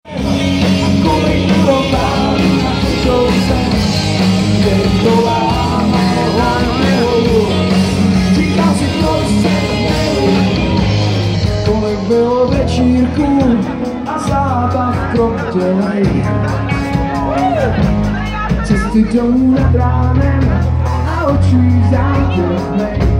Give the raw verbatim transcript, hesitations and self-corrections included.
Kolik bylo vám na kouce, kde to lámalo, říkal si to se kolik bylo večírků a zábav krotělej. Cesty domů nad ránem a očí záběrnej.